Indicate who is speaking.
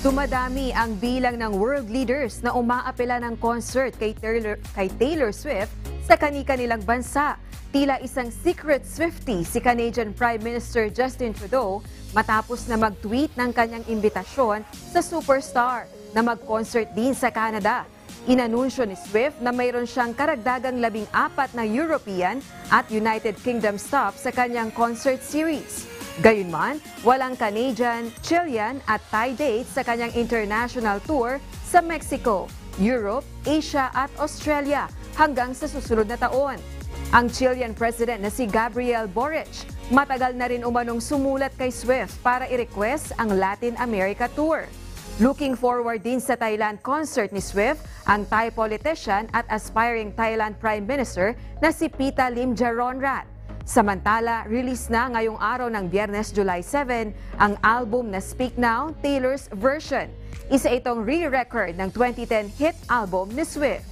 Speaker 1: Dumadami ang bilang ng world leaders na umaapela ng concert kay Taylor Swift sa kanilang bansa. Tila isang secret Swiftie si Canadian Prime Minister Justine Trudeau matapos na mag-tweet ng kanyang imbitasyon sa superstar na mag-concert din sa Canada. Inanunsyo ni Swift na mayroon siyang karagdagang 14 na European at United Kingdom stop sa kanyang concert series. Gayunman, walang Canadian, Chilean at Thai dates sa kanyang international tour sa Mexico, Europe, Asia at Australia hanggang sa susunod na taon. Ang Chilean President na si Gabriel Boric matagal na rin umanong sumulat kay Swift para i-request ang Latin America tour. Looking forward din sa Thailand concert ni Swift ang Thai politician at aspiring Thailand Prime Minister na si Pita Limjaroenrat. Samantala, release na ngayong araw ng Biyernes, July 7, ang album na Speak Now, Taylor's Version. Isa itong re-record ng 2010 hit album ni Swift.